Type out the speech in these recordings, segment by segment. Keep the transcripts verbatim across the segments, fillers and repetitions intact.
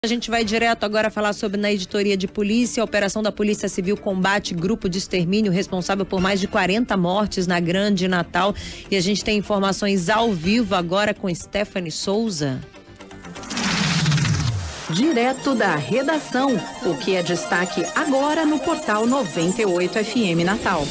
A gente vai direto agora falar sobre na editoria de polícia, a operação da Polícia Civil combate grupo de extermínio responsável por mais de quarenta mortes na Grande Natal. E a gente tem informações ao vivo agora com Stephanie Souza. Direto da redação, o que é destaque agora no portal noventa e oito F M Natal.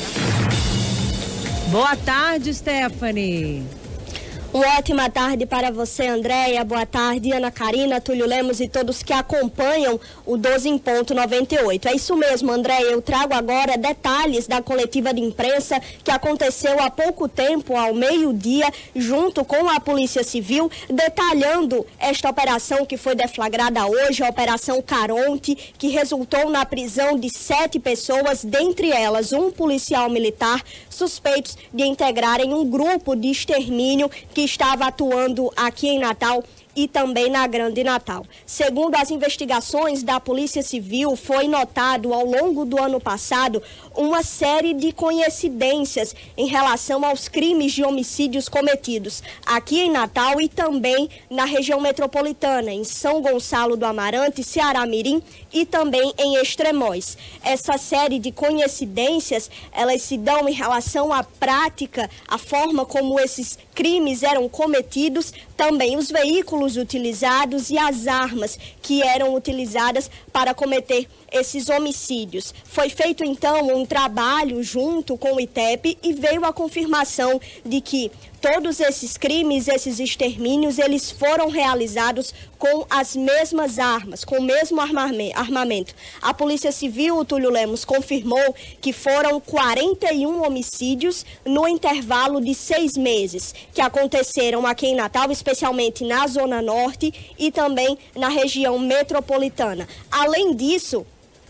Boa tarde, Stephanie. Uma ótima tarde para você, Andréia. Boa tarde, Ana Karina, Túlio Lemos e todos que acompanham o doze em ponto noventa e oito. É isso mesmo, Andréia. Eu trago agora detalhes da coletiva de imprensa que aconteceu há pouco tempo, ao meio-dia, junto com a Polícia Civil, detalhando esta operação que foi deflagrada hoje, a Operação Caronte, que resultou na prisão de sete pessoas, dentre elas um policial militar, suspeitos de integrarem um grupo de extermínio que que estava atuando aqui em Natal e também na Grande Natal. Segundo as investigações da Polícia Civil, foi notado ao longo do ano passado uma série de coincidências em relação aos crimes de homicídios cometidos aqui em Natal e também na região metropolitana, em São Gonçalo do Amarante, Ceará-Mirim e também em Extremóis. Essa série de coincidências, elas se dão em relação à prática, a forma como esses crimes eram cometidos, também os veículos utilizados e as armas que eram utilizadas para cometer esses homicídios. Foi feito então um trabalho junto com o I T E P e veio a confirmação de que todos esses crimes, esses extermínios, eles foram realizados com as mesmas armas, com o mesmo armamento. A Polícia Civil, o Túlio Lemos, confirmou que foram quarenta e um homicídios no intervalo de seis meses, que aconteceram aqui em Natal, especialmente na Zona Norte e também na região metropolitana. Além disso,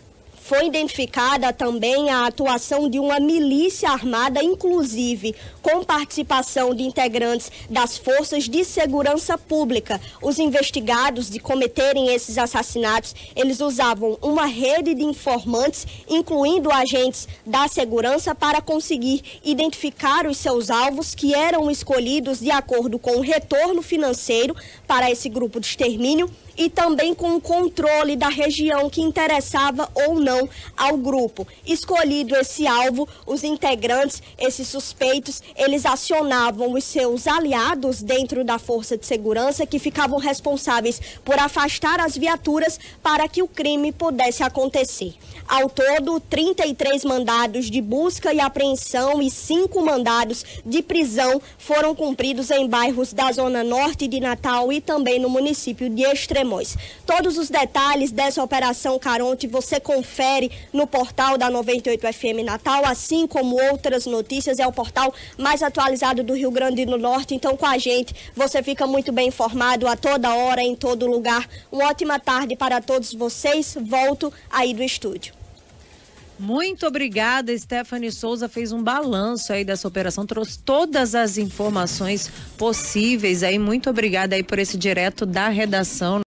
foi identificada também a atuação de uma milícia armada, inclusive com participação de integrantes das forças de segurança pública. Os investigados de cometerem esses assassinatos, eles usavam uma rede de informantes, incluindo agentes da segurança, para conseguir identificar os seus alvos, que eram escolhidos de acordo com o retorno financeiro para esse grupo de extermínio e também com o controle da região que interessava ou não ao grupo. Escolhido esse alvo, os integrantes, esses suspeitos, eles acionavam os seus aliados dentro da força de segurança, que ficavam responsáveis por afastar as viaturas para que o crime pudesse acontecer. Ao todo, trinta e três mandados de busca e apreensão e cinco mandados de prisão foram cumpridos em bairros da Zona Norte de Natal e também no município de Extremóis. Todos os detalhes dessa Operação Caronte você confere no portal da noventa e oito F M Natal, assim como outras notícias. É o portal mais atualizado do Rio Grande do Norte, então com a gente você fica muito bem informado a toda hora, em todo lugar. Uma ótima tarde para todos vocês. Volto aí do estúdio. Muito obrigada, Stephanie Souza fez um balanço aí dessa operação, trouxe todas as informações possíveis aí. Muito obrigada aí por esse direto da redação.